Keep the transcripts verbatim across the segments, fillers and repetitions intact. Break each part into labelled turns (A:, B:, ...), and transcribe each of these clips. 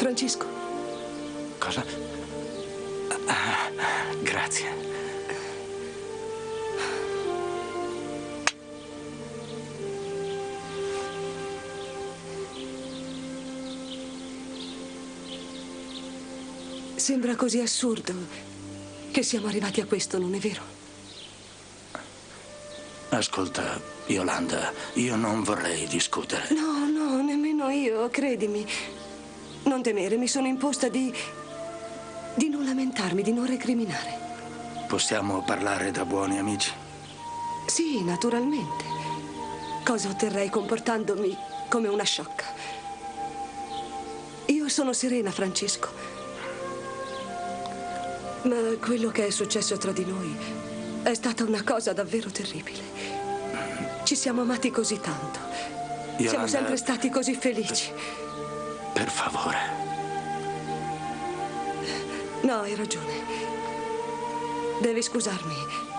A: Francesco.
B: Cosa? Ah, grazie.
A: Sembra così assurdo che siamo arrivati a questo, non è vero?
B: Ascolta, Yolanda, io non vorrei discutere.
A: No, no, nemmeno io, credimi. Non temere, mi sono imposta di... di non lamentarmi, di non recriminare.
B: Possiamo parlare da buoni amici?
A: Sì, naturalmente. Cosa otterrei comportandomi come una sciocca? Io sono serena, Francesco. Ma quello che è successo tra di noi è stata una cosa davvero terribile. Ci siamo amati così tanto.
B: Yolanda,
A: siamo sempre stati così felici.
B: Per favore.
A: No, hai ragione. Devi scusarmi.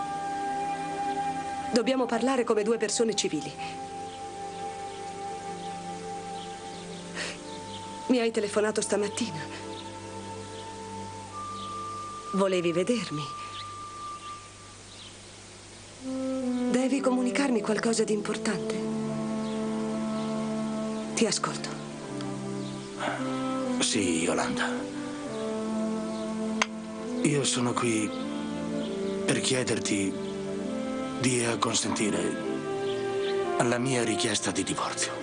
A: Dobbiamo parlare come due persone civili. Mi hai telefonato stamattina. Volevi vedermi. Devi comunicarmi qualcosa di importante. Ti ascolto.
B: Sì, Yolanda. Io sono qui per chiederti di acconsentire alla mia richiesta di divorzio.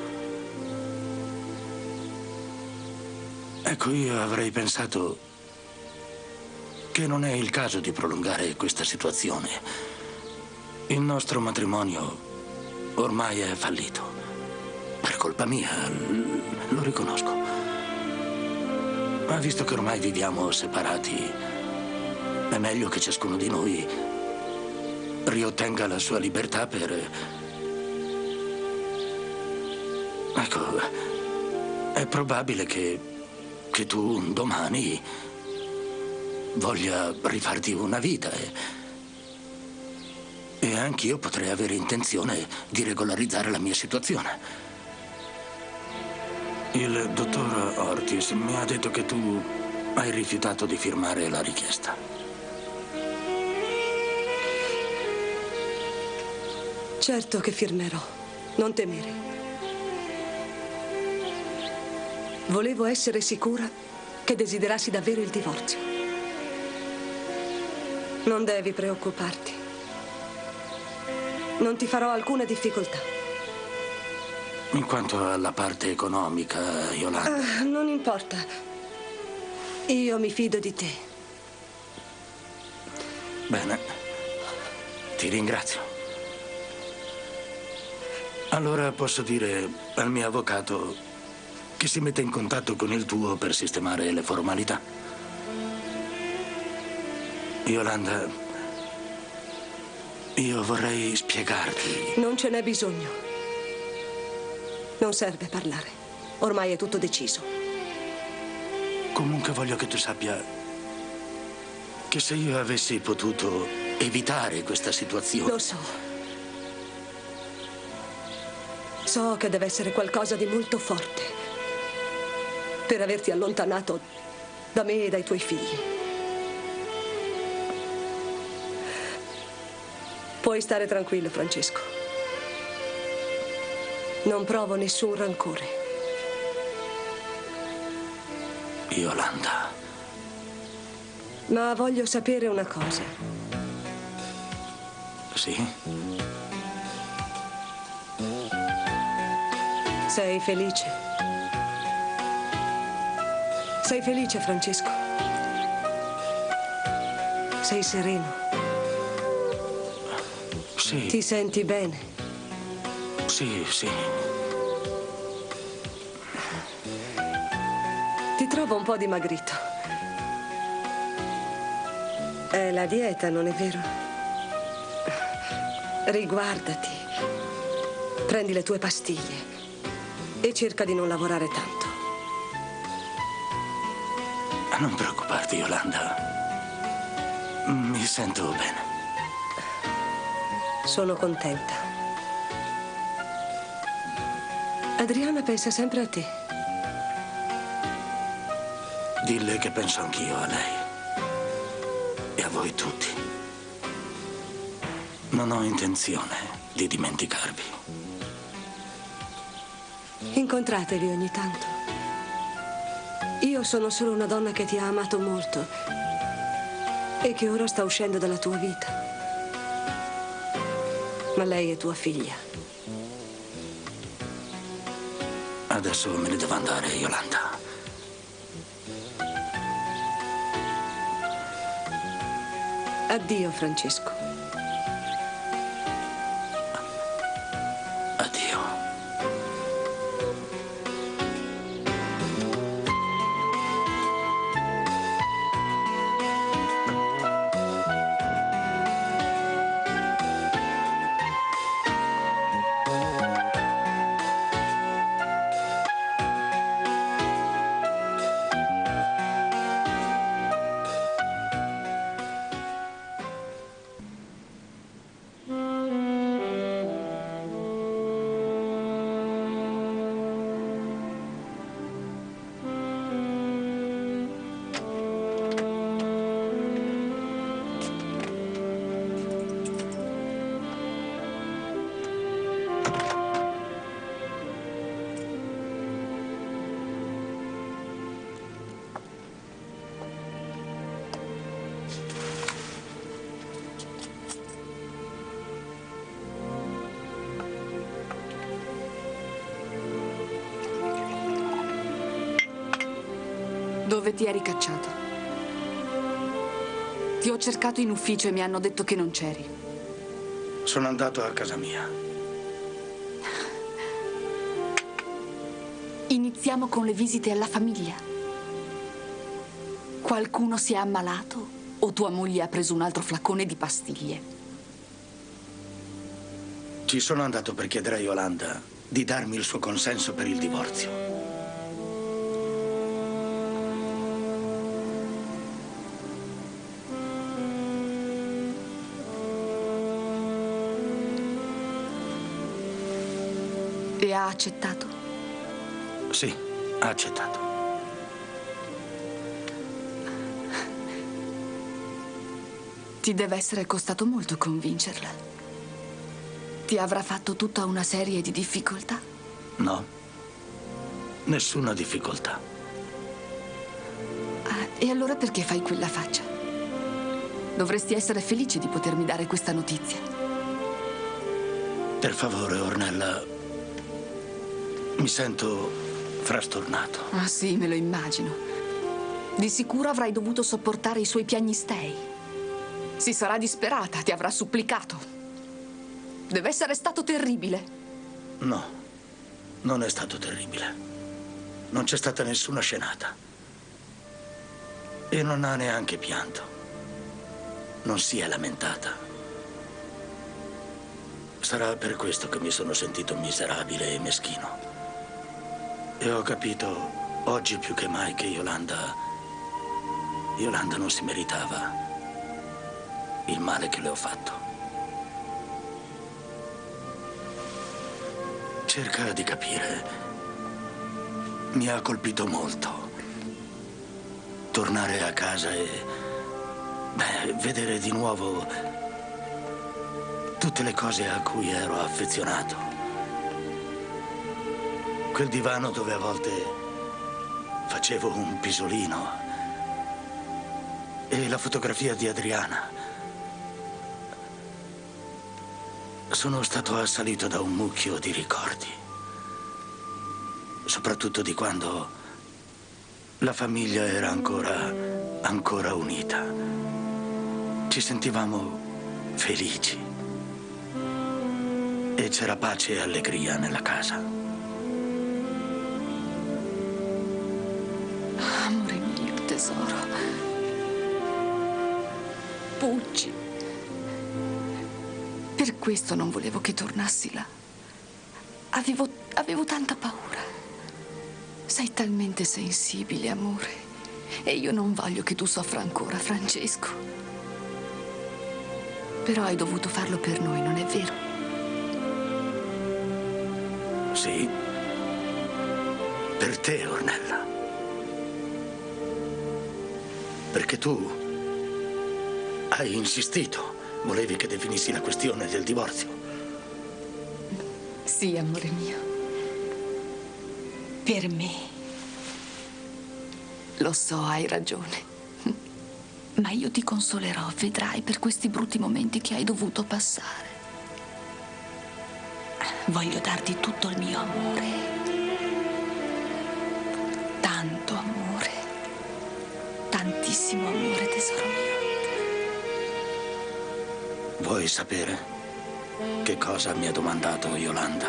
B: Ecco, io avrei pensato che non è il caso di prolungare questa situazione. Il nostro matrimonio ormai è fallito. Per colpa mia, lo riconosco. Ma visto che ormai viviamo separati, è meglio che ciascuno di noi riottenga la sua libertà per... Ecco, è probabile che, che tu un domani voglia rifarti una vita e, e anch'io potrei avere intenzione di regolarizzare la mia situazione. Il dottor Ortiz mi ha detto che tu hai rifiutato di firmare la richiesta.
A: Certo che firmerò, non temere. Volevo essere sicura che desiderassi davvero il divorzio. Non devi preoccuparti. Non ti farò alcuna difficoltà.
B: In quanto alla parte economica, Yolanda...
A: Ah, non importa. Io mi fido di te.
B: Bene. Ti ringrazio. Allora posso dire al mio avvocato che si metta in contatto con il tuo per sistemare le formalità. Yolanda, io vorrei spiegarti.
A: Non ce n'è bisogno. Non serve parlare. Ormai è tutto deciso.
B: Comunque voglio che tu sappia che se io avessi potuto evitare questa situazione...
A: Lo so. So che deve essere qualcosa di molto forte per averti allontanato da me e dai tuoi figli. Puoi stare tranquillo, Francesco. Non provo nessun rancore.
B: Yolanda.
A: Ma voglio sapere una cosa.
B: Sì?
A: Sei felice? Sei felice, Francesco? Sei sereno?
B: Sì.
A: Ti senti bene?
B: Sì, sì.
A: Ti trovo un po' dimagrito. È la dieta, non è vero? Riguardati. Prendi le tue pastiglie e cerca di non lavorare tanto.
B: Non preoccuparti, Yolanda. Mi sento bene.
A: Sono contenta. Adriana pensa sempre a te.
B: Dille che penso anch'io a lei. E a voi tutti. Non ho intenzione di dimenticarvi.
A: Incontratevi ogni tanto. Io sono solo una donna che ti ha amato molto e che ora sta uscendo dalla tua vita. Ma lei è tua figlia.
B: Adesso me ne devo andare, Yolanda.
A: Addio, Francesco.
B: Addio.
C: Dove ti eri cacciato? Ti ho cercato in ufficio e mi hanno detto che non c'eri.
B: Sono andato a casa mia.
C: Iniziamo con le visite alla famiglia. Qualcuno si è ammalato o tua moglie ha preso un altro flacone di pastiglie?
B: Ci sono andato per chiedere a Yolanda di darmi il suo consenso per il divorzio.
C: E ha accettato?
B: Sì, ha accettato.
C: Ti deve essere costato molto convincerla. Ti avrà fatto tutta una serie di difficoltà?
B: No, nessuna difficoltà.
C: Ah, e allora perché fai quella faccia? Dovresti essere felice di potermi dare questa notizia.
B: Per favore, Ornella, mi sento frastornato.
C: Ah sì, me lo immagino. Di sicuro avrai dovuto sopportare i suoi piagnistei. Si sarà disperata, ti avrà supplicato. Deve essere stato terribile.
B: No, non è stato terribile. Non c'è stata nessuna scenata. E non ha neanche pianto. Non si è lamentata. Sarà per questo che mi sono sentito miserabile e meschino. E ho capito, oggi più che mai, che Yolanda... Yolanda non si meritava il male che le ho fatto. Cerca di capire. Mi ha colpito molto. Tornare a casa e... beh, vedere di nuovo tutte le cose a cui ero affezionato. Quel divano dove a volte facevo un pisolino. E la fotografia di Adriana. Sono stato assalito da un mucchio di ricordi. Soprattutto di quando la famiglia era ancora, ancora unita. Ci sentivamo felici. E c'era pace e allegria nella casa.
C: Amore mio, tesoro. Pucci. Per questo non volevo che tornassi là. Avevo, avevo tanta paura. Sei talmente sensibile, amore. E io non voglio che tu soffra ancora, Francesco. Però hai dovuto farlo per noi, non è vero?
B: Sì. Per te, Ornella. perché tu hai insistito. Volevi che definissi la questione del divorzio.
C: Sì, amore mio. Per me. Lo so, hai ragione. Ma io ti consolerò, vedrai, per questi brutti momenti che hai dovuto passare. Voglio darti tutto il mio amore. Tanto amore. Tantissimo amore, tesoro mio.
B: Vuoi sapere che cosa mi ha domandato Yolanda?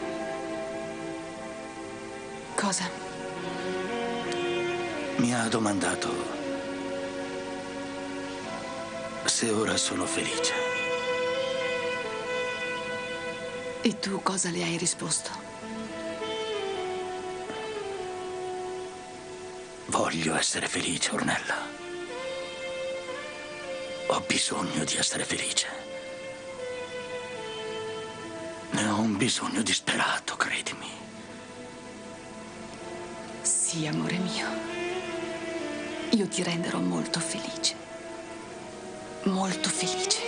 C: Cosa?
B: Mi ha domandato se ora sono felice.
C: E tu cosa le hai risposto?
B: Voglio essere felice, Ornella. Ho bisogno di essere felice. Ne ho un bisogno disperato, credimi.
C: Sì, amore mio. Io ti renderò molto felice. Molto felice.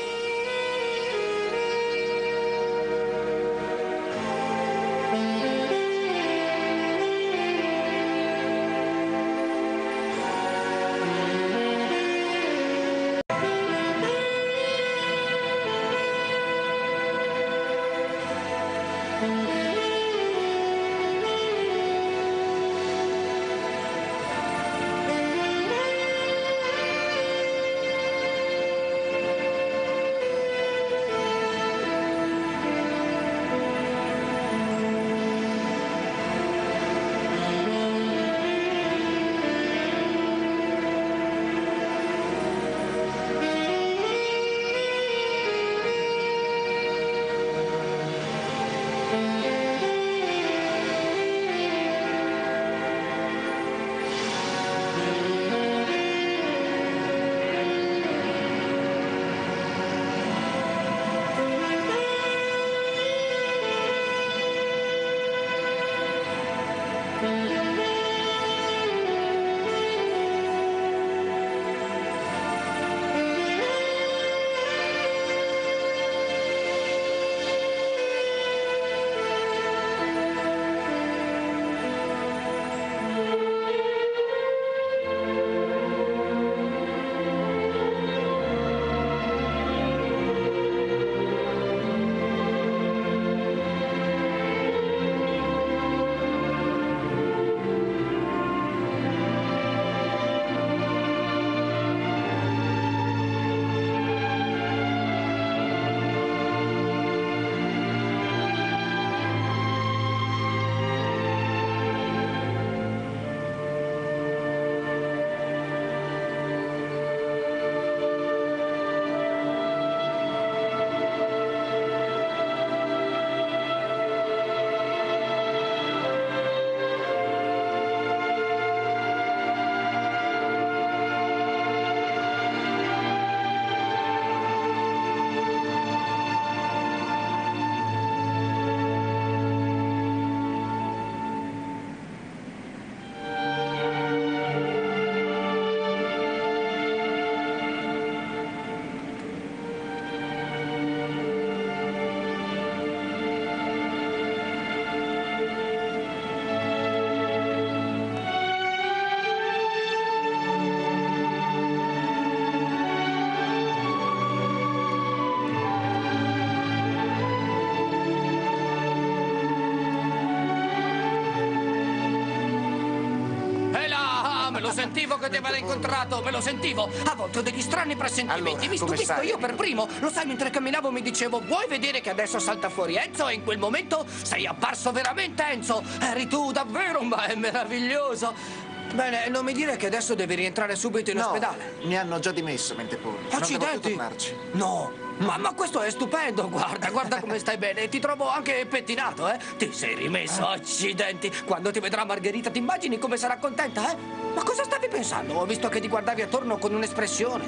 D: Lo sentivo che ti aveva incontrato, me lo sentivo. A volte ho degli strani presentimenti.
E: Allora,
D: mi
E: come
D: stupisco
E: stai?
D: io per primo. Lo sai, mentre camminavo mi dicevo: vuoi vedere che adesso salta fuori Enzo? E in quel momento sei apparso veramente Enzo. Eri tu davvero, ma è meraviglioso. Bene, non mi dire che adesso devi rientrare subito in
E: No,
D: ospedale.
E: mi hanno già dimesso, Mentepollo. Non devo più
D: Accidenti!
E: tornarci.
D: No, ma, ma questo è stupendo, guarda, guarda come stai bene. Ti trovo anche pettinato, eh? Ti sei rimesso, accidenti. Quando ti vedrà Margherita, ti immagini come sarà contenta, eh? Ma cosa stavi pensando? Ho visto che ti guardavi attorno con un'espressione.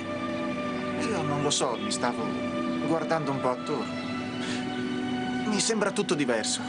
E: Io non lo so, mi stavo guardando un po' attorno. Mi sembra tutto diverso.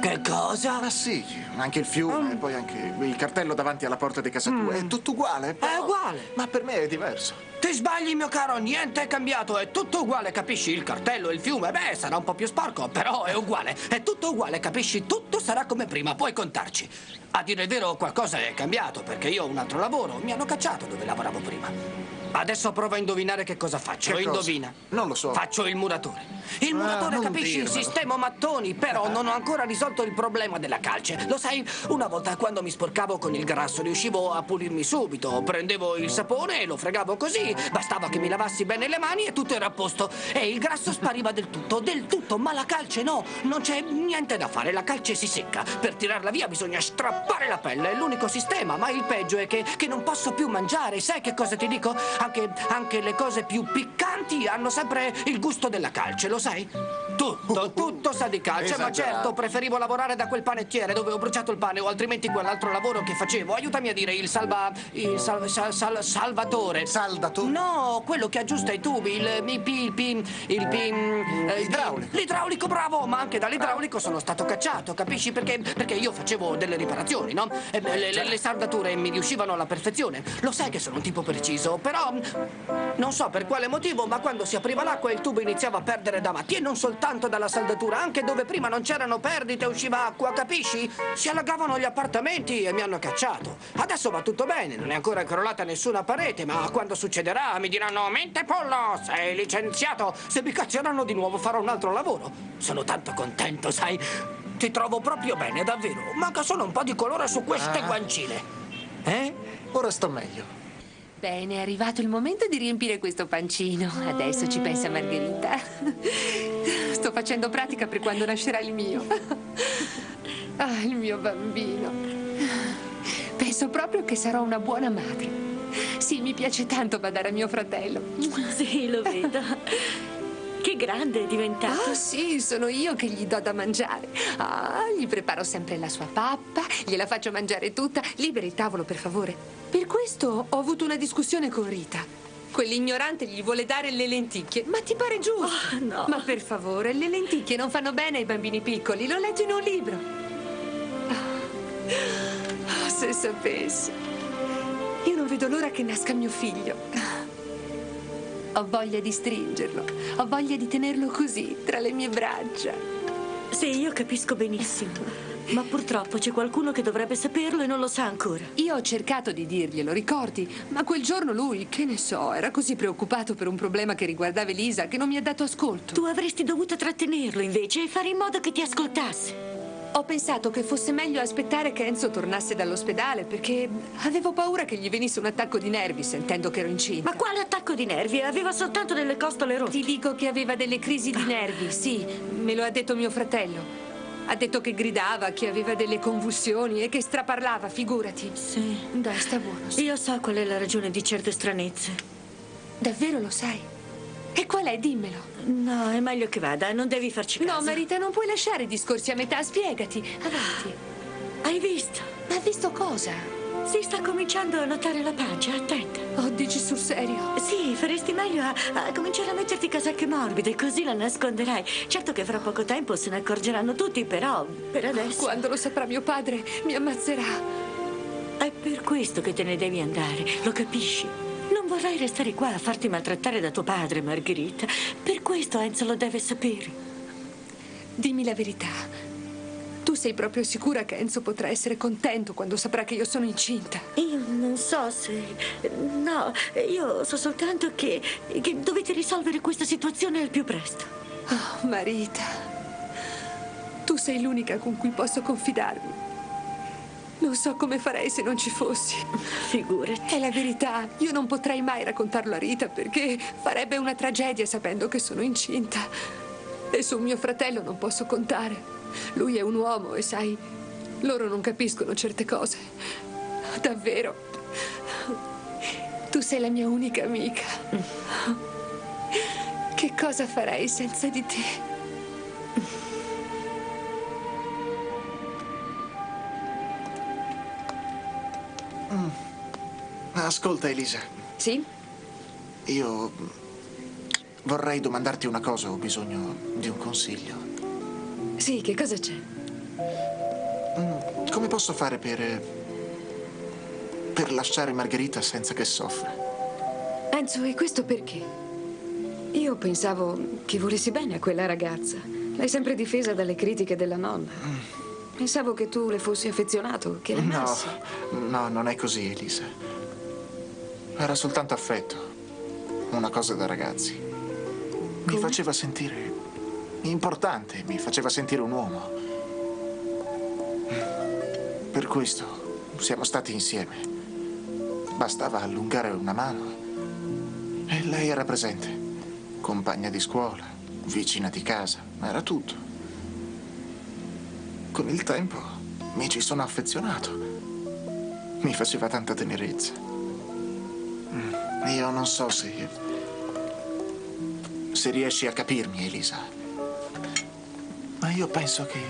D: Che cosa?
E: Ma sì, anche il fiume, e poi anche il cartello davanti alla porta di casa tua. È tutto uguale.
D: È uguale.
E: Ma per me è diverso.
D: Ti sbagli, mio caro, niente è cambiato, è tutto uguale, capisci? Il cartello e il fiume, beh, sarà un po' più sporco, però è uguale, è tutto uguale, capisci? Tutto sarà come prima, puoi contarci. A dire il vero, qualcosa è cambiato, perché io ho un altro lavoro, mi hanno cacciato dove lavoravo prima. Adesso prova a indovinare che cosa faccio.
E: Che cosa?
D: Indovina.
E: Non lo so.
D: Faccio il muratore. Il
E: Ah,
D: muratore,
E: non
D: capisci?
E: dirmelo.
D: Sistemo mattoni, però non ho ancora risolto il problema della calce. Lo sai, una volta quando mi sporcavo con il grasso riuscivo a pulirmi subito. Prendevo il sapone e lo fregavo così. Bastava che mi lavassi bene le mani e tutto era a posto. E il grasso spariva del tutto, del tutto. Ma la calce no, non c'è niente da fare. La calce si secca. Per tirarla via bisogna strappare la pelle. È l'unico sistema. Ma il peggio è che, che non posso più mangiare. Sai che cosa ti dico? Anche, anche le cose più piccanti hanno sempre il gusto della calce, lo sai? Tutto, tutto sa di calce, ma
E: Esagerato.
D: certo, preferivo lavorare da quel panettiere dove ho bruciato il pane o altrimenti quell'altro lavoro che facevo. Aiutami a dire il salva... il sal, sal, sal- salvatore.
E: Saldatore?
D: No, quello che aggiusta i tubi, il il pi, il pi, il pi, eh, il-
E: Idraulico.
D: L'idraulico, bravo, ma anche dall'idraulico sono stato cacciato, capisci? Perché, perché io facevo delle riparazioni, no? E beh, le, le, le saldature mi riuscivano alla perfezione. Lo sai che sono un tipo preciso, però non so per quale motivo, ma quando si apriva l'acqua il tubo iniziava a perdere davanti e non soltanto dalla saldatura, anche dove prima non c'erano perdite usciva acqua, capisci? Si allagavano gli appartamenti e mi hanno cacciato. Adesso va tutto bene, non è ancora crollata nessuna parete, ma quando succederà mi diranno: Mente pollo, sei licenziato. Se mi cacceranno di nuovo farò un altro lavoro. Sono tanto contento, sai? Ti trovo proprio bene, davvero. Manca solo un po' di colore su queste
E: Ah.
D: guancine. Eh?
E: Ora sto meglio.
F: Bene, è arrivato il momento di riempire questo pancino. Adesso ci pensa Margherita. Sto facendo pratica per quando nascerà il mio. Ah, il mio bambino. Penso proprio che sarò una buona madre. Sì, mi piace tanto badare a mio fratello.
G: Sì, lo vedo. Che grande è diventato.
F: Ah, sì, sono io che gli do da mangiare. Ah, gli preparo sempre la sua pappa, gliela faccio mangiare tutta. Liberi il tavolo, per favore. Per questo ho avuto una discussione con Rita. Quell'ignorante gli vuole dare le lenticchie. Ma ti pare giusto?
G: Oh, no.
F: Ma per favore, le lenticchie non fanno bene ai bambini piccoli. L'ho letto in un libro. Ah, se sapessi. Io non vedo l'ora che nasca mio figlio. Ho voglia di stringerlo, ho voglia di tenerlo così, tra le mie braccia.
G: Sì, io capisco benissimo. Ma purtroppo c'è qualcuno che dovrebbe saperlo e non lo sa ancora.
F: Io ho cercato di dirglielo, ricordi? Ma quel giorno lui, che ne so, era così preoccupato per un problema che riguardava Elisa che non mi ha dato ascolto.
G: Tu avresti dovuto trattenerlo invece e fare in modo che ti ascoltasse.
F: Ho pensato che fosse meglio aspettare che Enzo tornasse dall'ospedale perché avevo paura che gli venisse un attacco di nervi sentendo che ero incinta.
G: Ma quale attacco di nervi? Aveva soltanto delle costole rotte.
F: Ti dico che aveva delle crisi di nervi, sì, me lo ha detto mio fratello. Ha detto che gridava, che aveva delle convulsioni e che straparlava, figurati.
G: Sì.
F: Dai, sta buono. Sì.
G: Io so qual è la ragione di certe stranezze.
F: Davvero lo sai? E qual è? Dimmelo.
G: No, è meglio che vada, non devi farci caso.
F: No, Marita, non puoi lasciare i discorsi a metà, spiegati. Avanti.
G: Hai visto?
F: Ma visto cosa?
G: Si sta cominciando a notare la pancia, attenta.
F: Oh, dici sul serio?
G: Sì, faresti meglio a, a cominciare a metterti casacche morbide, così la nasconderai. Certo che fra poco tempo se ne accorgeranno tutti, però per adesso...
F: Quando lo saprà mio padre, mi ammazzerà.
G: È per questo che te ne devi andare, lo capisci? Non vorrai restare qua a farti maltrattare da tuo padre, Margherita. Per questo Enzo lo deve sapere.
F: Dimmi la verità. Tu sei proprio sicura che Enzo potrà essere contento quando saprà che io sono incinta?
G: Io non so se... No, io so soltanto che, che dovete risolvere questa situazione al più presto.
F: Oh, Marita. Tu sei l'unica con cui posso confidarmi. Non so come farei se non ci fossi.
G: Figurati.
F: È la verità. Io non potrei mai raccontarlo a Rita perché farebbe una tragedia sapendo che sono incinta. E su mio fratello non posso contare. Lui è un uomo e sai, loro non capiscono certe cose. Davvero. Tu sei la mia unica amica. Che cosa farei senza di te?
E: Ascolta, Elisa.
F: Sì?
E: Io vorrei domandarti una cosa, ho bisogno di un consiglio.
F: Sì, che cosa c'è?
E: mm, come posso fare per... per lasciare Margherita senza che soffra?
A: Enzo, e questo perché? Io pensavo che volessi bene a quella ragazza. L'hai sempre difesa dalle critiche della nonna. Pensavo che tu le fossi affezionato, che l'amassi.
E: No, no, non è così, Elisa. Era soltanto affetto. Una cosa da ragazzi. Mi
A: Come?
E: faceva sentire importante, mi faceva sentire un uomo. Per questo siamo stati insieme. Bastava allungare una mano e lei era presente. Compagna di scuola, vicina di casa, era tutto. Con il tempo mi ci sono affezionato. Mi faceva tanta tenerezza. Io non so se... se riesci a capirmi, Elisa. Ma io penso che...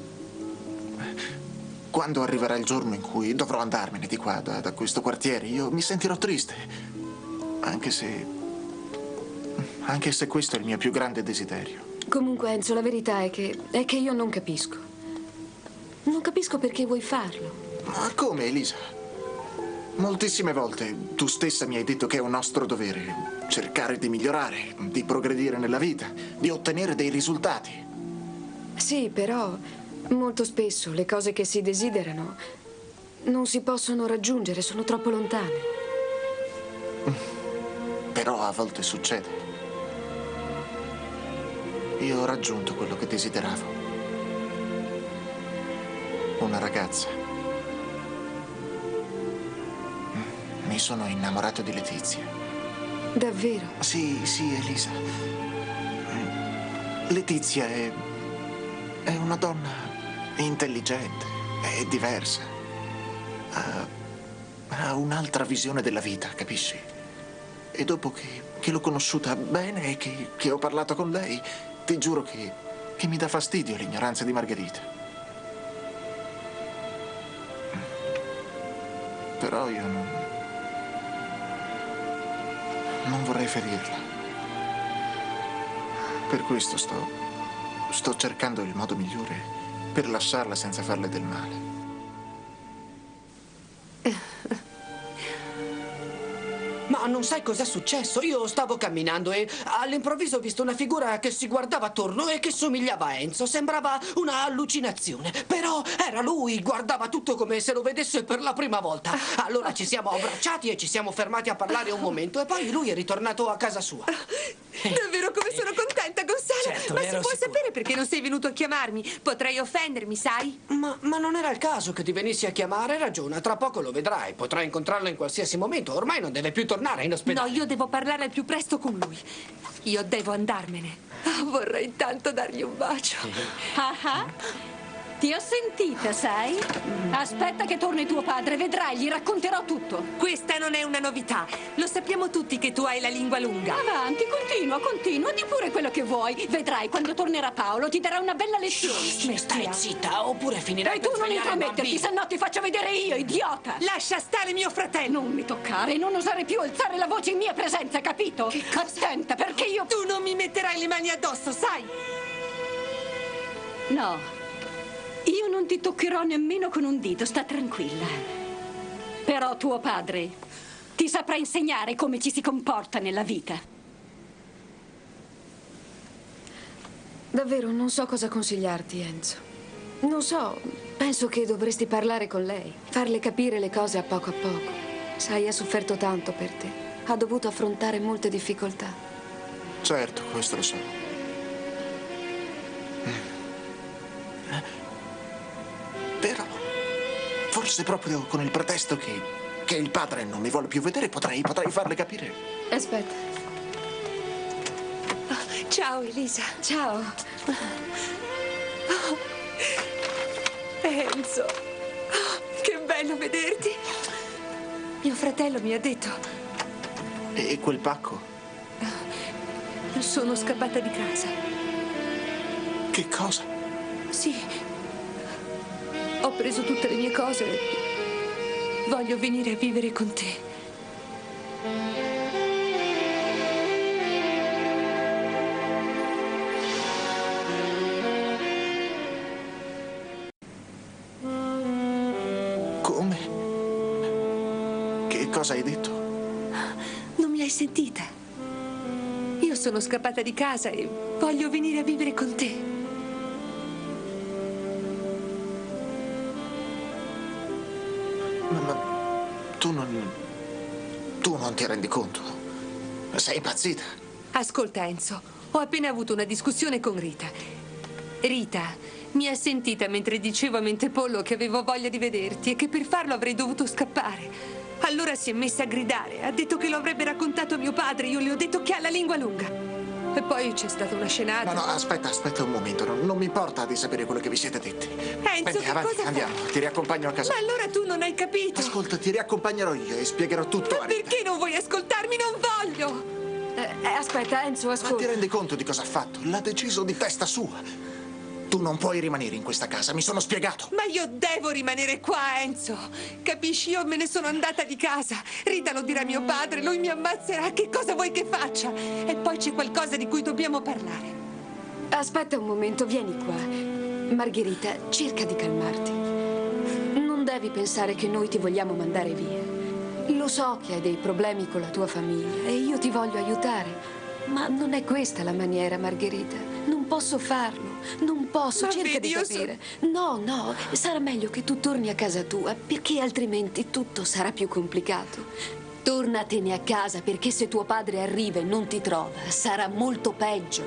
E: quando arriverà il giorno in cui dovrò andarmene di qua, da, da questo quartiere, io mi sentirò triste. Anche se... anche se questo è il mio più grande desiderio.
A: Comunque, Enzo, la verità è che... è che io non capisco. Non capisco perché vuoi farlo.
E: Ma come, Elisa? Moltissime volte tu stessa mi hai detto che è un nostro dovere cercare di migliorare, di progredire nella vita, di ottenere dei risultati.
A: Sì, però molto spesso le cose che si desiderano non si possono raggiungere, sono troppo lontane.
E: Però a volte succede. Io ho raggiunto quello che desideravo. Una ragazza. Mi sono innamorato di Letizia.
A: Davvero?
E: Sì, sì, Elisa. Letizia è... è una donna intelligente, è diversa. Ha, ha un'altra visione della vita, capisci? E dopo che, che l'ho conosciuta bene e che, che ho parlato con lei, ti giuro che, che mi dà fastidio l'ignoranza di Margherita. Però io non... non vorrei ferirla. Per questo sto... sto cercando il modo migliore per lasciarla senza farle del male.
D: Ma non sai cos'è successo? Io stavo camminando e all'improvviso ho visto una figura che si guardava attorno e che somigliava a Enzo. Sembrava una allucinazione. Però era lui, guardava tutto come se lo vedesse per la prima volta. Allora ci siamo abbracciati e ci siamo fermati a parlare un momento e poi lui è ritornato a casa sua.
F: Davvero come sono contenta, Gonzalo!
D: Certo,
F: Ma si
D: ero
F: può
D: sicuro.
F: sapere perché non sei venuto a chiamarmi? Potrei offendermi, sai?
D: Ma, ma non era il caso che ti venissi a chiamare? Ragiona, tra poco lo vedrai. Potrai incontrarlo in qualsiasi momento. Ormai non deve più tornare in ospedale.
F: No, io devo parlare al più presto con lui. Io devo andarmene. Ah, vorrei tanto dargli un bacio.
G: Ah ah. Ti ho sentita, sai? Aspetta che torni tuo padre, vedrai, gli racconterò tutto.
F: Questa non è una novità. Lo sappiamo tutti che tu hai la lingua lunga.
G: Avanti, continua, continua, di pure quello che vuoi. Vedrai, quando tornerà Paolo ti darà una bella lezione.
D: Stai
G: Smettila.
D: zitta, oppure finirai
G: E tu
D: per
G: non
D: svegliare il
G: intrometterti,
D: bambino.
G: se no ti faccio vedere io, idiota!
F: Lascia stare mio fratello.
G: Non mi toccare, non osare più alzare la voce in mia presenza, capito?
F: Che cosa?
G: Attenta, perché io...
F: Tu non mi metterai le mani addosso, sai?
G: No, io non ti toccherò nemmeno con un dito, sta tranquilla. Però tuo padre ti saprà insegnare come ci si comporta nella vita.
A: Davvero non so cosa consigliarti, Enzo. Non so, penso che dovresti parlare con lei, farle capire le cose a poco a poco. Sai, ha sofferto tanto per te. Ha dovuto affrontare molte difficoltà.
E: Certo, questo lo so. Però, forse proprio con il pretesto che, che il padre non mi vuole più vedere, potrei, potrei farle capire.
A: Aspetta.
F: Ciao, Elisa.
A: Ciao.
F: Oh, Enzo. Oh, che bello vederti. Mio fratello mi ha detto...
E: E quel pacco?
F: Sono scappata di casa.
E: Che cosa?
F: Sì. Ho preso tutte le mie cose. Voglio venire a vivere con te.
E: Cosa hai detto?
F: Non mi hai sentita? Io sono scappata di casa e voglio venire a vivere con te.
E: Ma, ma tu non... tu non ti rendi conto? Sei impazzita?
F: Ascolta, Enzo, ho appena avuto una discussione con Rita. Rita mi ha sentita mentre dicevo a Mentepollo che avevo voglia di vederti e che per farlo avrei dovuto scappare. Allora si è messa a gridare, ha detto che lo avrebbe raccontato a mio padre, io le ho detto che ha la lingua lunga. E poi c'è stata una scenata.
E: No, no, aspetta, aspetta un momento, non, non mi importa di sapere quello che vi siete detti.
F: Enzo,
E: Vendi,
F: che
E: avanti,
F: cosa
E: andiamo,
F: fai?
E: ti riaccompagno a casa.
F: Ma allora tu non hai capito.
E: Ascolta, ti riaccompagnerò io e spiegherò tutto
F: Ma
E: a Rita.
F: perché non vuoi ascoltarmi? Non voglio!
A: Eh, eh, aspetta, Enzo,
E: Ma ti
A: ascolta.
E: rendi conto di cosa ha fatto? L'ha deciso di testa sua. Tu non puoi rimanere in questa casa, mi sono spiegato.
F: Ma io devo rimanere qua, Enzo. Capisci? Io me ne sono andata di casa. Rita lo dirà a mio padre, lui mi ammazzerà. Che cosa vuoi che faccia? E poi c'è qualcosa di cui dobbiamo parlare.
A: Aspetta un momento, vieni qua. Margherita, cerca di calmarti. Non devi pensare che noi ti vogliamo mandare via. Lo so che hai dei problemi con la tua famiglia e io ti voglio aiutare. Ma non è questa la maniera, Margherita. Non posso farlo. Non posso.
F: Ma
A: Cerca
F: vedi,
A: di
F: io
A: capire. No, no, sarà meglio che tu torni a casa tua, perché altrimenti tutto sarà più complicato. Tornatene a casa, perché se tuo padre arriva e non ti trova, sarà molto peggio.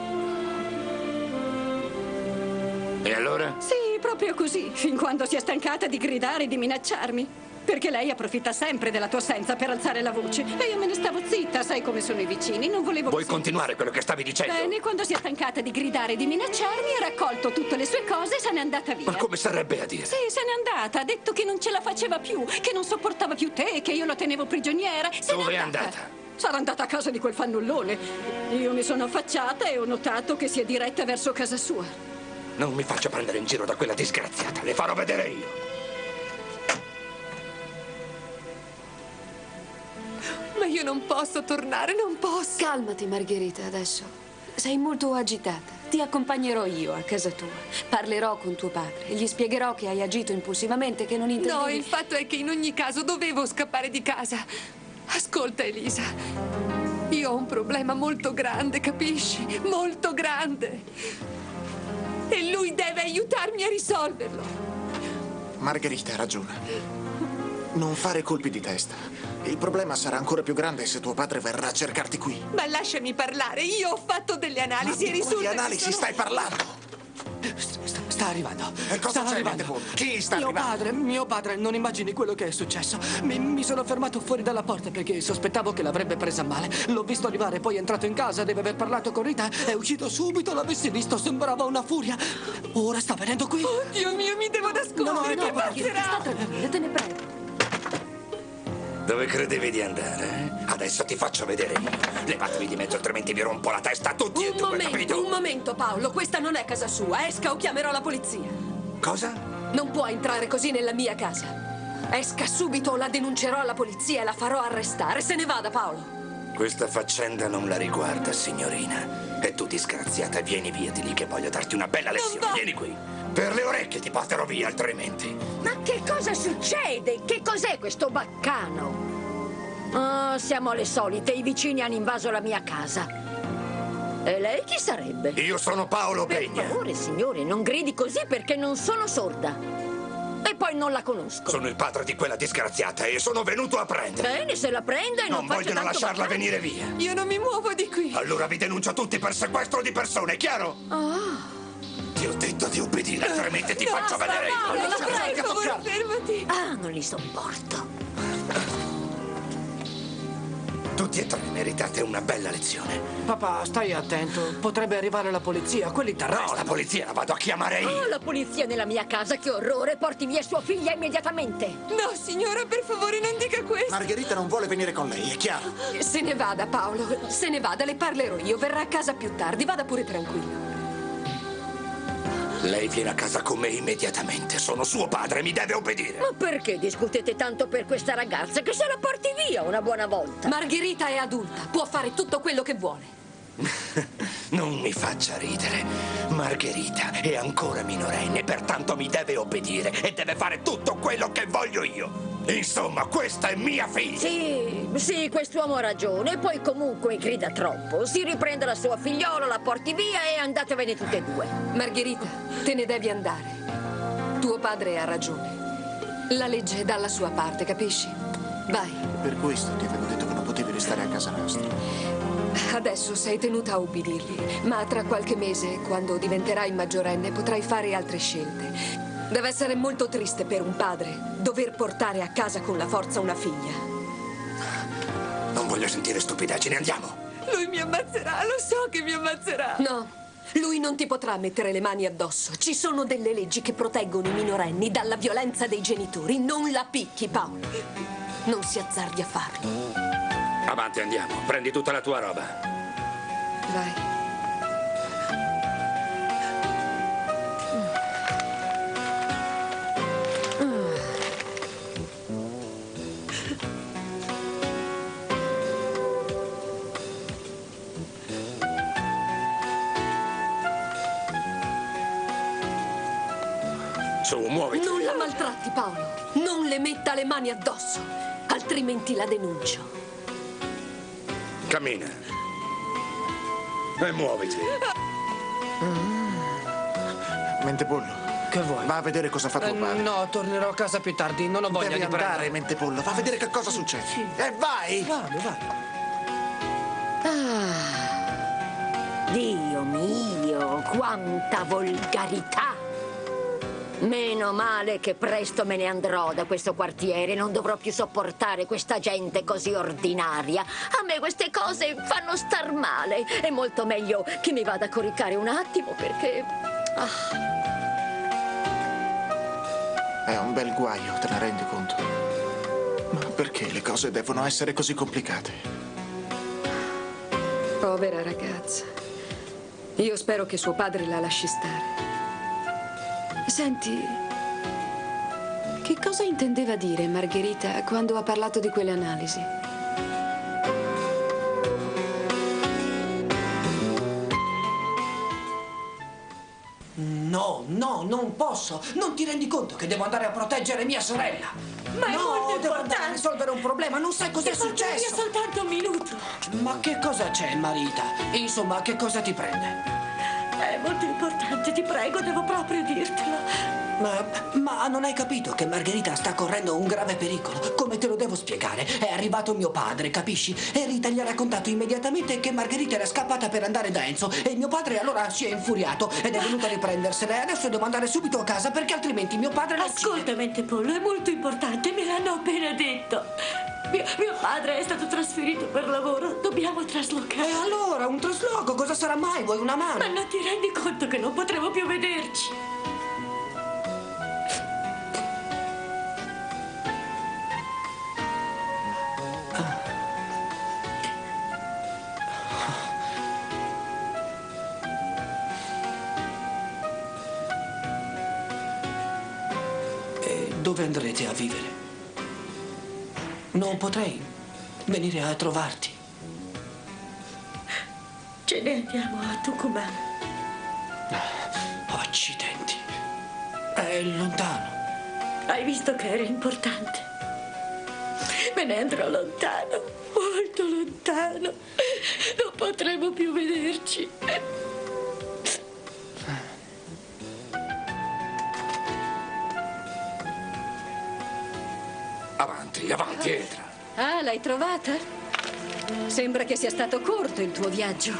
B: E allora?
H: Sì, proprio così, fin quando si è stancata di gridare e di minacciarmi. Perché lei approfitta sempre della tua assenza per alzare la voce. E io me ne stavo zitta, sai come sono i vicini, non volevo...
B: Vuoi
H: che
B: continuare quello che stavi dicendo?
H: Bene, quando si è stancata di gridare e di minacciarmi, ha raccolto tutte le sue cose e se n'è andata via.
B: Ma come sarebbe a dire?
H: Sì, se n'è andata, ha detto che non ce la faceva più, che non sopportava più te, che io la tenevo prigioniera. Se
B: Dove
H: n'è
B: è
H: andata?
B: andata?
H: Sarà andata a casa di quel fannullone. Io mi sono affacciata e ho notato che si è diretta verso casa sua.
B: Non mi faccia prendere in giro da quella disgraziata, le farò vedere io.
F: Ma io non posso tornare, non posso.
A: Calmati, Margherita, adesso. Sei molto agitata. Ti accompagnerò io a casa tua. Parlerò con tuo padre e gli spiegherò che hai agito impulsivamente, che non intendevi...
F: No, il fatto è che in ogni caso dovevo scappare di casa. Ascolta, Elisa. Io ho un problema molto grande, capisci? Molto grande. E lui deve aiutarmi a risolverlo.
E: Margherita ha ragione. Non fare colpi di testa. Il problema sarà ancora più grande se tuo padre verrà a cercarti qui.
F: Ma lasciami parlare, io ho fatto delle analisi e
E: Ma di
F: risulta
E: quali
F: che
E: analisi
F: sono...
E: stai parlando?
D: Sta, sta arrivando.
E: E cosa
D: sta
E: c'è,
D: arrivando.
E: Mentepollo? Chi sta
D: mio
E: arrivando?
D: padre, mio padre, non immagini quello che è successo. Mi, mi sono fermato fuori dalla porta perché sospettavo che l'avrebbe presa male. L'ho visto arrivare, poi è entrato in casa, deve aver parlato con Rita. È uscito subito, l'avessi visto, sembrava una furia. Ora sta venendo qui.
F: Oddio mio, mi devo nascondere,
D: No, no,
F: mi
D: no,
F: ammazzerà.
A: Sta tranquilla, te ne prego.
B: Dove credevi di andare? Eh? Adesso ti faccio vedere io. Levatevi di mezzo, altrimenti vi rompo la testa a tutti e
A: Un
B: due,
A: momento,
B: capito?
A: un momento, Paolo. Questa non è casa sua. Esca o chiamerò la polizia.
B: Cosa?
A: Non può entrare così nella mia casa. Esca subito o la denuncerò alla polizia e la farò arrestare. Se ne vada, Paolo.
B: Questa faccenda non la riguarda, signorina. E tu, disgraziata, vieni via di lì che voglio darti una bella lezione.
F: va.
B: Vieni qui. Per le orecchie ti porterò via, altrimenti.
I: Ma che cosa succede? Che cos'è questo baccano? Oh, siamo le solite, i vicini hanno invaso la mia casa. E lei chi sarebbe?
B: Io sono Paolo
I: Per
B: Pegna.
I: favore, signore, non gridi così perché non sono sorda. E poi non la conosco.
B: Sono il padre di quella disgraziata e sono venuto a prendere.
I: Bene, se la prenda e non,
B: Non
I: faccia
B: vogliono
I: tanto
B: lasciarla
I: baccano.
B: venire via.
F: Io non mi muovo di qui.
B: Allora vi denuncio tutti per sequestro di persone, chiaro?
I: Ah.
B: Ti ho detto di obbedire, altrimenti ti faccio
F: Basta,
B: vedere io.
F: Paolo,
I: Non
F: la
I: ce
F: prego,
I: l'hai,
F: per favore,
I: calma.
F: fermati.
I: Ah, non li sopporto.
B: Tutti e tre meritate una bella lezione.
D: Papà, stai attento. Potrebbe arrivare la polizia, quelli
B: No,
D: t'arrestano.
B: la polizia la vado a chiamare
I: Oh,
B: io.
I: la polizia nella mia casa, che orrore! Porti via sua figlia immediatamente.
F: No, signora, per favore, non dica questo.
E: Margherita non vuole venire con lei, è chiaro?
A: Se ne vada, Paolo. Se ne vada, le parlerò io. Verrà a casa più tardi. Vada pure tranquillo.
B: Lei viene a casa con me immediatamente. Sono suo padre, mi deve obbedire.
I: Ma perché discutete tanto per questa ragazza? Che se la porti via una buona volta.
A: Margherita è adulta. Può fare tutto quello che vuole.
B: Non mi faccia ridere. Margherita è ancora minorenne, pertanto mi deve obbedire e deve fare tutto quello che voglio io.
J: Insomma, questa è mia figlia!
I: Sì, sì, quest'uomo ha ragione. E poi comunque grida troppo. Si riprende la sua figliola, la porti via e andatevene tutte e due.
A: Margherita, te ne devi andare. Tuo padre ha ragione. La legge è dalla sua parte, capisci? Vai.
E: Per questo ti avevo detto che non potevi restare a casa nostra.
A: Adesso sei tenuta a ubbidirgli, ma tra qualche mese, quando diventerai maggiorenne, potrai fare altre scelte. Deve essere molto triste per un padre dover portare a casa con la forza una figlia.
J: Non voglio sentire stupidaggini, andiamo!
A: Lui mi ammazzerà, lo so che mi ammazzerà. No, lui non ti potrà mettere le mani addosso. Ci sono delle leggi che proteggono i minorenni dalla violenza dei genitori. Non la picchi, Paolo. Non si azzardi a farlo.
J: Avanti, andiamo. Prendi tutta la tua roba.
A: Vai.
J: Su, muoviti.
A: Non la maltratti, Paolo. Non le metta le mani addosso, altrimenti la denuncio.
J: Cammina. E muoviti.
E: Mentepollo.
D: Che vuoi?
E: Va a vedere cosa fa tuo
D: Eh,
E: padre.
D: no, tornerò a casa più tardi. Non ho voglia
E: Devi
D: di
E: andare,
D: prendere.
E: Mentepollo. Va a vedere che cosa succede.
D: Sì.
E: E vai!
D: Vado, vai.
I: Ah, Dio mio, quanta volgarità! Meno male che presto me ne andrò da questo quartiere. Non dovrò più sopportare questa gente così ordinaria. A me queste cose fanno star male. È molto meglio che mi vada a coricare un attimo perché... Ah.
E: È un bel guaio, te ne rendi conto? Ma perché le cose devono essere così complicate?
A: Povera ragazza. Io spero che suo padre la lasci stare. Senti, che cosa intendeva dire Margherita quando ha parlato di quelle analisi?
D: No, no, non posso. Non ti rendi conto che devo andare a proteggere mia sorella?
G: Ma è
D: no,
G: molto
D: devo andare a
G: importante.
D: risolvere un problema. Non sai cos'è
G: Ti porto via
D: successo.
G: soltanto un minuto.
D: Ma che cosa c'è, Marita? Insomma, che cosa ti prende?
G: È molto importante, ti prego, devo proprio dirtelo.
D: Ma, ma non hai capito che Margherita sta correndo un grave pericolo? Come te lo devo spiegare? È arrivato mio padre, capisci? E Rita gli ha raccontato immediatamente che Margherita era scappata per andare da Enzo e mio padre allora si è infuriato ed è venuto a riprendersela e adesso devo andare subito a casa perché altrimenti mio padre la uccide.
G: Ascolta, Mentepollo, è molto importante, me l'hanno appena detto. Mio, mio padre è stato trasferito per lavoro, dobbiamo traslocare.
D: E allora, un trasloco, cosa sarà mai? Vuoi una mano?
G: Ma non ti rendi conto che non potremo più vederci?
D: E dove andrete a vivere? Non potrei venire a trovarti.
G: Ce ne andiamo a Tucumán.
D: Accidenti. È lontano.
G: Hai visto che era importante? Me ne andrò lontano, molto lontano. Non potremo più vederci.
J: Avanti, avanti, entra.
H: Ah, l'hai trovata? Sembra che sia stato corto il tuo viaggio.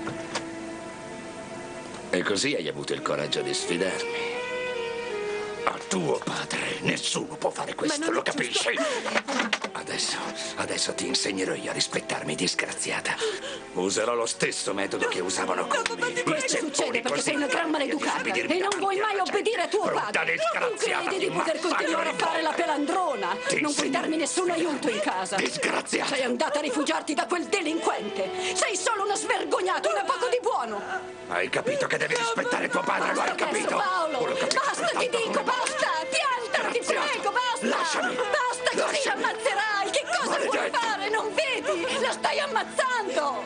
J: E così hai avuto il coraggio di sfidarmi. A tuo padre nessuno può fare questo, lo capisci? Adesso, adesso ti insegnerò io a rispettarmi, disgraziata. Userò lo stesso metodo che usavano con me.
H: Questo succede perché sei una gran maleducata e non vuoi mai obbedire a tuo padre. Tu credi di poter continuare a fare la pelandrona. Non puoi darmi nessun aiuto in casa.
J: Disgraziata.
H: Sei andata a rifugiarti da quel delinquente. Sei solo una svergognata, una poco di buono.
J: Hai capito che devi rispettare tuo padre, lo hai
H: Basta adesso,
J: capito?
H: Paolo.
J: O lo capisci
H: Basta, ti
J: soltanto
H: dico,
J: come me?
H: basta. Ti alza, ti prego, basta.
J: Lasciami.
H: Basta, così
J: Lasciami.
H: ammazzerai. Che cosa vuoi
J: Maledetto.
H: fare? Non vedi? La stai ammazzando.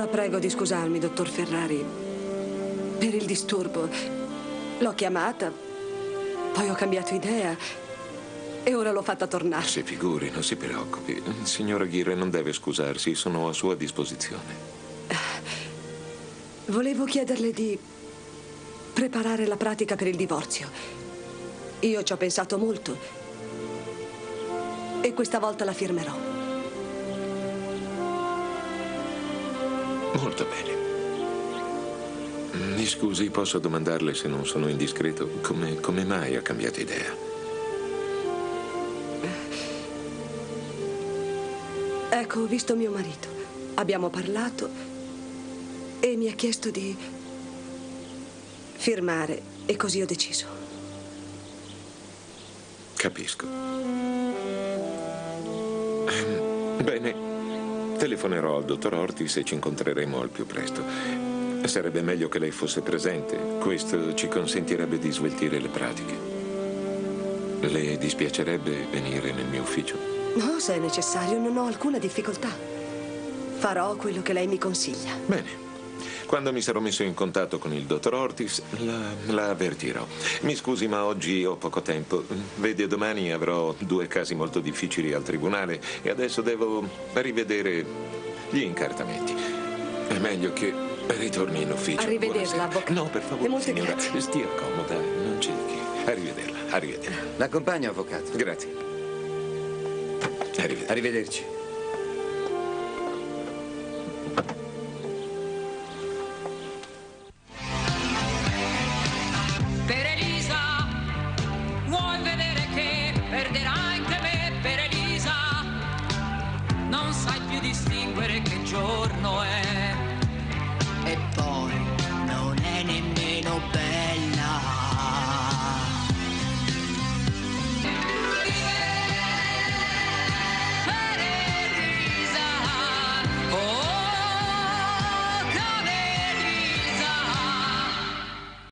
K: La prego di scusarmi, dottor Ferrari, per il disturbo. L'ho chiamata, poi ho cambiato idea e ora l'ho fatta tornare.
L: Si figuri, non si preoccupi. Signora Aguirre non deve scusarsi, sono a sua disposizione.
K: Volevo chiederle di preparare la pratica per il divorzio. Io ci ho pensato molto e questa volta la firmerò.
L: Molto bene. Mi scusi, posso domandarle, se non sono indiscreto, come, come mai ha cambiato idea?
K: Ecco, ho visto mio marito. Abbiamo parlato e mi ha chiesto di firmare e così ho deciso.
L: Capisco. Bene, telefonerò al dottor Ortiz e ci incontreremo al più presto. Sarebbe meglio che lei fosse presente. Questo ci consentirebbe di sveltire le pratiche. Le dispiacerebbe venire nel mio ufficio?
K: No, se è necessario, non ho alcuna difficoltà. Farò quello che lei mi consiglia.
L: Bene. Quando mi sarò messo in contatto con il dottor Ortiz, la, la avvertirò. Mi scusi, ma oggi ho poco tempo. Vede, domani avrò due casi molto difficili al tribunale e adesso devo rivedere gli incartamenti. È meglio che ritorni in ufficio.
K: Arrivederla, avvocato.
L: No, per favore,
K: e molte
L: signora,
K: grazie.
L: stia comoda, non c'è di che. Arrivederla, arrivederla.
M: L'accompagno, avvocato.
L: Grazie. Arrivederci.
M: Arrivederci.
N: Per Elisa, vuoi vedere che perderai anche me? Per Elisa, non sai più distinguere che giorno è.